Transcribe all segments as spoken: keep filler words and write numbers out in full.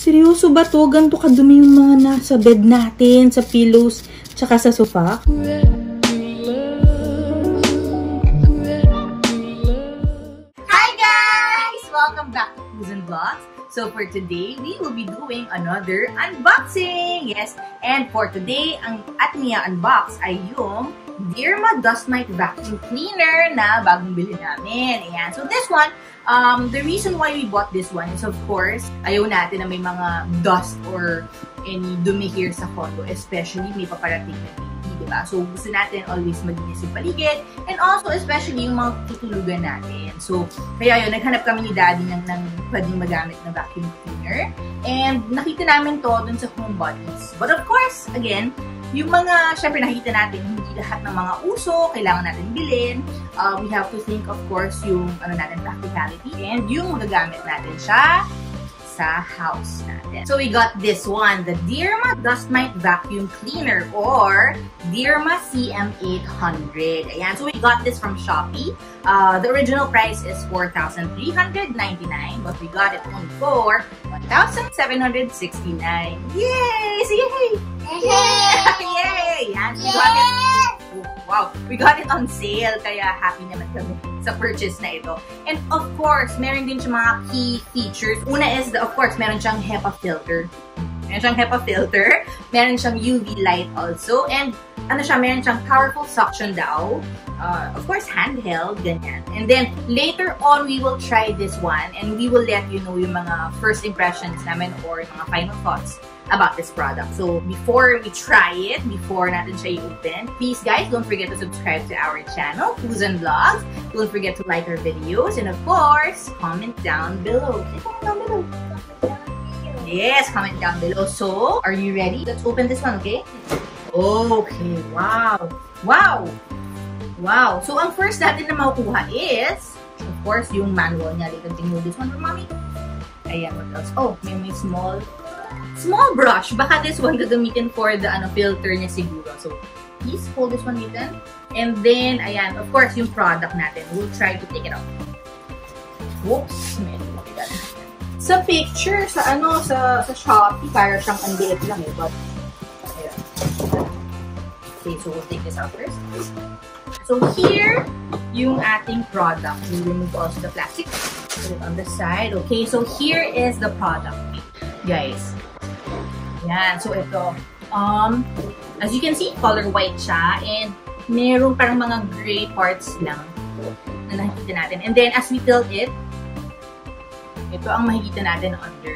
Seryoso ba to? Ganito kadumi yung mga nasa bed natin, sa pillows, tsaka sa sofa? Hi guys! Welcome back to Kuzen Vlogs. So for today, we will be doing another unboxing! Yes, and for today, ang ating unbox ay yung Derma Dust Mite Vacuum Cleaner na bagong bili namin. Ayan. So this one, um, the reason why we bought this one is of course, ayaw natin na may mga dust or any dumi here sa condo, especially may paparating na baby, diba? So gusto natin always malinis yung paligid and also especially yung mga tutulugan natin. So kaya yun, naghanap kami ni Daddy ng, ng pwedeng magamit na vacuum cleaner and nakita namin to dun sa Home Buddies. But of course, again, yung mga, syempre nakita natin, hindi lahat ng mga uso, kailangan natin bilhin. Um, we have to think, of course, yung ano natin, practicality and yung magagamit natin siya sa house natin. So we got this one, the Derma Dust Mite Vacuum Cleaner or Derma C M eight hundred. Ayan, so we got this from Shopee. Uh, the original price is four thousand three hundred ninety-nine, but we got it only for one thousand seven hundred sixty-nine. Yay! So yay! Yay! Yay! Ayan, we got it. Oh, wow, we got it on sale, kaya happy naman kami sa purchase na ito. And of course, meron din siya mga key features. Una is, the, of course, meron siyang HEPA filter. Meron siyang HEPA filter. Meron siyang U V light also. And ano siya, meron siyang powerful suction daw. Uh, of course, handheld, ganyan. And then, later on, we will try this one and we will let you know yung mga first impressions namin or yung mga final thoughts about this product. So, before we try it, before natin siya i-open, please guys, don't forget to subscribe to our channel, Kuzen Vlogs. Don't forget to like our videos, and of course, comment down below. Comment down below. Yes, comment down below. So, are you ready? Let's open this one, okay? Okay, wow. Wow! Wow! So, ang first natin na makukuha is, of course, yung manual niya. Let's continue this one for mommy. Ayan, what else? Oh, may may small Small brush. Baka this one gagamitin for the ano filter niya siguro. So, please hold this one, Ethan. And then, ayan, of course, yung product natin. We'll try to take it out. Whoops! Medyo mabigat. Sa picture, sa ano, sa, sa Shopee, para siyang andiit lang eh. But, ayan. Okay, so we'll take this out first. So, here, yung ating product. We'll remove also the plastic. Put it on the side. Okay, so here is the product, guys. Yan. So, ito. Um, as you can see, color white siya. And, merong parang mga gray parts lang na nakikita natin. And then, as we tilt it, ito ang makikita natin under.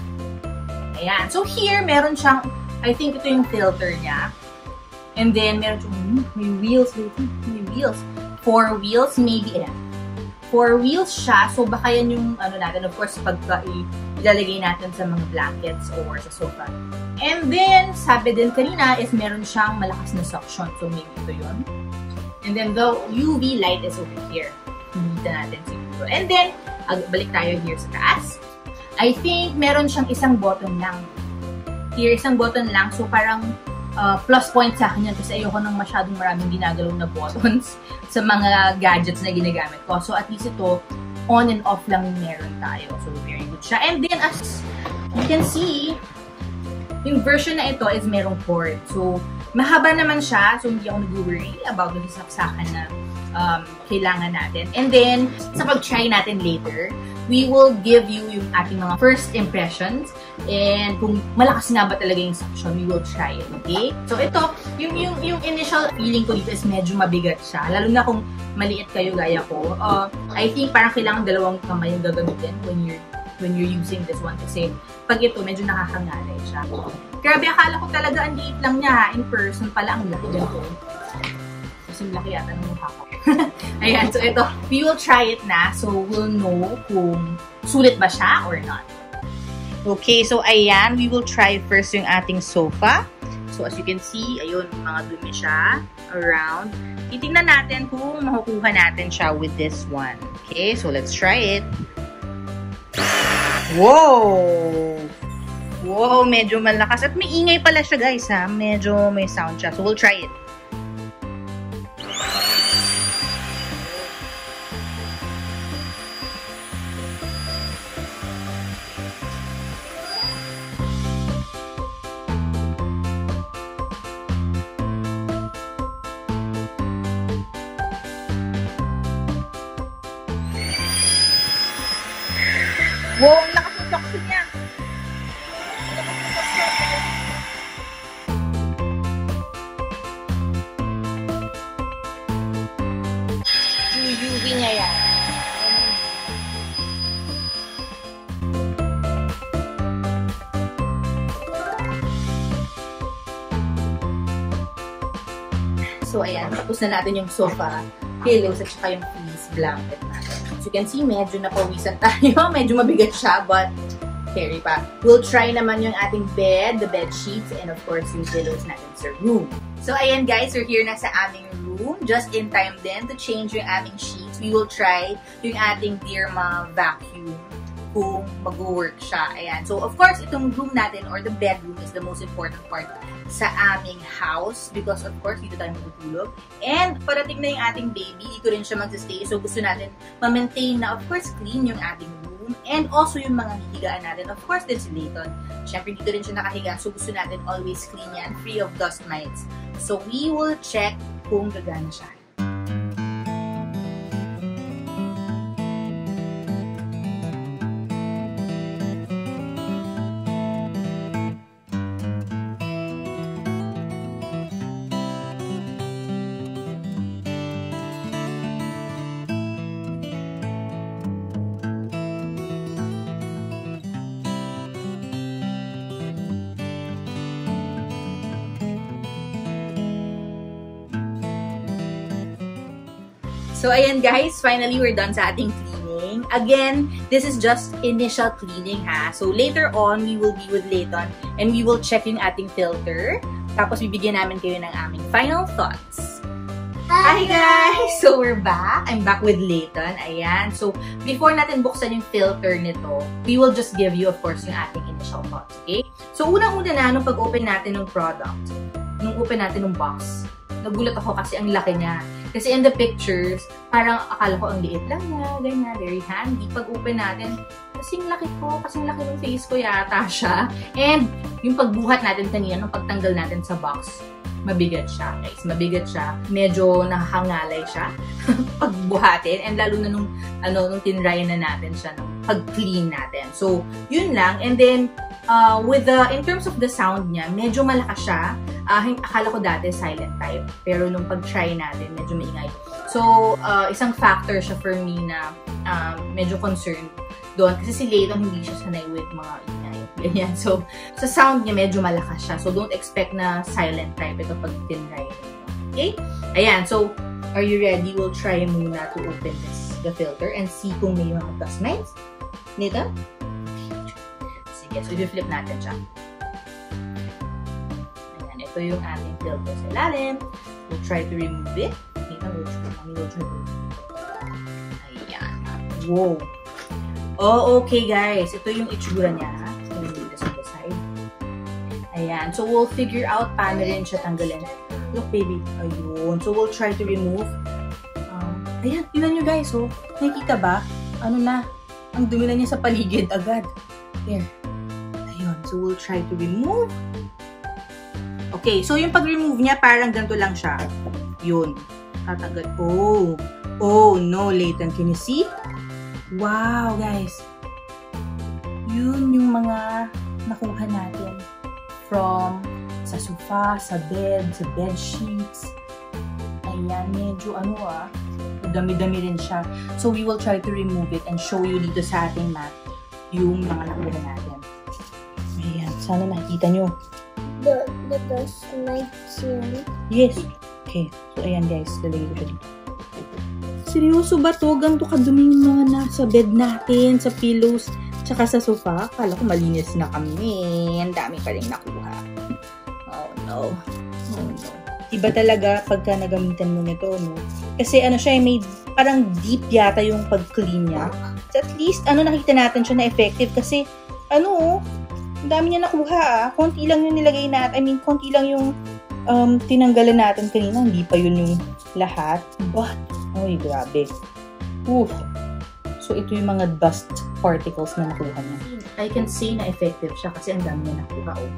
Ayan. So, here, meron siyang, I think ito yung filter niya. And then, meron siyang, may wheels. May wheels. Four wheels, maybe. Ayan. Four wheels siya. So, baka yan yung, ano natin, of course, pagka ilalagay natin sa mga blankets or sa sofa. And then, sabi din kanina is meron siyang malakas na suction. So, maybe ito yun. And then, the U V light is over here. Hindi natin siguro. And then, balik tayo here sa taas. I think meron siyang isang button lang. Here, isang button lang. So, parang uh, plus point sa akin yan kasi ayoko nang masyadong maraming ginagalaw na buttons sa mga gadgets na ginagamit ko. So, at least ito, on and off lang meron tayo. So, very good siya. And then, as you can see, yung version na ito is merong cord. So, mahaba naman siya. So, hindi ako nag-worry about the saksakan na um, kailangan natin. And then, sa pag-try natin later, we will give you yung ating mga first impressions. And kung malakas na ba talaga yung suction, we will try it, okay? So, ito, yung, yung, yung initial feeling ko dito is medyo mabigat siya. Lalo na kung maliit kayo gaya ko. Uh, I think parang kailangan dalawang kamay yung gagamitin when you're when you're using this one. Kasi pag ito, medyo nakakangalay siya. Grabe, akala ko talaga ang liit lang niya. In person pala, ang laki ganito. Kasi laki yata ng mukha ko. Ayan, so ito, we will try it na. So, we'll know kung sulit ba siya or not. Okay, so ayan, we will try first yung ating sofa. So, as you can see, ayun, mga dumi siya around. Titingnan natin kung makukuha natin siya with this one. Okay, so let's try it. Whoa! Wow, medyo malakas. At may ingay pala siya, guys, ha? Medyo may sound siya. So, we'll try it. So, ayan, tapos na natin yung sofa, pillows, at saka yung fleece blanket natin. As you can see, medyo napawisan tayo. Medyo mabigat siya, but carry pa. We'll try naman yung ating bed, the bed sheets, and of course, yung pillows natin sa room. So, ayan guys, we're here na sa aming room. Just in time din to change yung aming sheets. We will try yung ating Derma vacuum kung mag-work siya. Ayan. So, of course, itong room natin or the bedroom is the most important part sa aming house because, of course, dito tayo matutulog. And, parating na yung ating baby, dito rin siya mag-stay. So, gusto natin ma-maintain na, of course, clean yung ating room. And also, yung mga higaan natin. Of course, din si Layton. Siyempre, dito rin siya nakahiga. So, gusto natin always clean yan, free of dust mites. So, we will check kung gagana siya. So, ayan guys, finally we're done sa ating cleaning. Again, this is just initial cleaning ha. So, later on, we will be with Layton and we will check yung ating filter. Tapos, bibigyan namin kayo ng aming final thoughts. Hi guys! So, we're back. I'm back with Layton. Ayan. So, before natin buksan yung filter nito, we will just give you, of course, yung ating initial thoughts. Okay? So, unang-una na, nung pag-open natin ng product, nung open natin ng box, nagulat ako kasi ang laki niya. Kasi in the pictures, parang akala ko ang liit lang niya, ganyan, very handy. Pag open natin, kasing laki ko, kasing laki ng face ko yata siya. And yung pagbuhat natin kanina, nung pagtanggal natin sa box, mabigat siya, guys. Mabigat siya. Medyo nakahangalay siya pagbuhatin. And lalo na nung, ano, nung tinryan na natin siya, nung pag-clean natin. So, yun lang. And then, uh, with the, in terms of the sound niya, medyo malakas siya. Uh, akala ko dati silent type. Pero nung pag-try natin, medyo maingay. So, uh, isang factor siya for me na uh, medyo concerned doon. Kasi si Layton hindi siya sanay with mga ingay. Ganyan. So, sa sound niya, medyo malakas siya. So, don't expect na silent type ito pag tinry. Okay? Ayan. So, are you ready? We'll try muna to open this, the filter and see kung may mga dust mites. Nito? Sige. So, i-flip natin siya. Ito yung ating filter sa ilalim. We'll try to remove it. Ito, we'll try, we'll try to remove it. Ayan. Wow. Oh, okay guys. Ito yung itsura niya. We'll move this on the side. Ayan. So, we'll figure out paano rin siya tanggalin. Look, baby. Ayun. So, we'll try to remove. Um, ayan. Tingnan nyo guys. Oh. Nakikita ba? Ano na? Ang dumi na niya sa paligid agad. Here. Ayun. So, we'll try to remove. Okay, so yung pag-remove niya, parang ganito lang siya. Yun. Tatanggal. Oh. Oh, no, Layton. Can you see? Wow, guys. Yun yung mga nakuha natin. From sa sofa, sa bed, sa bed sheets. Ayan, medyo ano ah. Dami-dami rin siya. So, we will try to remove it and show you dito sa ating mat yung mga nakuha natin. Ayan, sana nakikita nyo. The, the dust mites yun. Yes. Okay. So, ayan guys. Lalagay ko siya dito. Seryoso ba to? Ganito kadumi yung mga nasa bed natin, sa pillows, tsaka sa sofa. Akala ko malinis na kami. Ang dami pa rin nakuha. Oh no. Oh no. Iba talaga pagka nagamitan mo nito, no? Kasi ano siya, may parang deep yata yung pag-clean niya. So, at least, ano, nakita natin siya na effective kasi, ano, ang dami niya nakuha ah. Konti lang yung nilagay natin. I mean, konti lang yung um, tinanggalan natin kanina. Hindi pa yun yung lahat. But, oy, grabe. Oof. So, ito yung mga dust particles na nakuha niya. I can say na effective siya kasi ang dami niya nakuha. Oh.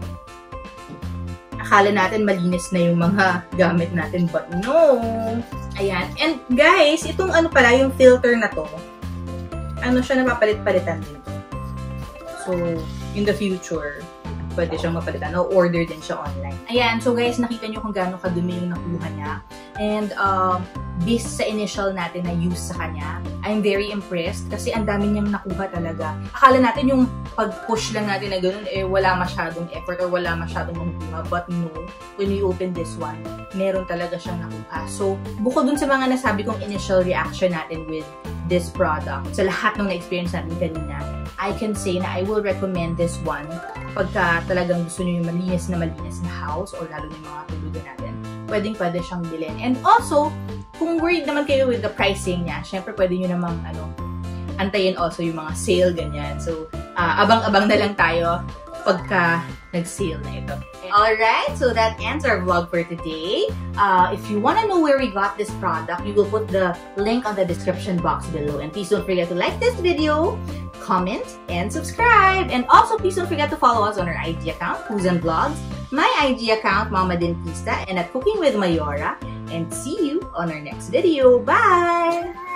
Akala natin malinis na yung mga gamit natin. But no! Ayan. And guys, itong ano pala, yung filter na to, ano siya, napapalit-palitan din. So, in the future, pwede siyang mapalitan. O-order din siya online. Ayan. So, guys, nakita nyo kung gaano kadumi yung nakuha niya. And, um, based sa initial natin na use sa kanya, I'm very impressed kasi ang dami niyang nakuha talaga. Akala natin yung pag-push lang natin na ganun, eh wala masyadong effort or wala masyadong makuha. But no, when we open this one, meron talaga siyang nakuha. So, bukod dun sa mga nasabi kong initial reaction natin with this product, sa lahat ng na-experience natin kanina, I can say na I will recommend this one pagka talagang gusto nyo yung malinis na malinis na house or lalo na yung mga tulugan natin. Pwedeng-pwede siyang bilhin. And also, kung worried naman kayo with the pricing niya, syempre pwede nyo namang ano, antayin also yung mga sale, ganyan. So, uh, abang-abang na lang tayo pagka nag-sale na ito. Alright, so that ends our vlog for today. Uh, if you want to know where we got this product, we will put the link on the description box below. And please don't forget to like this video, comment, and subscribe. And also, please don't forget to follow us on our I G account, Who's and Vlogs, my I G account, Mama Dentista, and at Cooking with Mayora. And see you on our next video. Bye!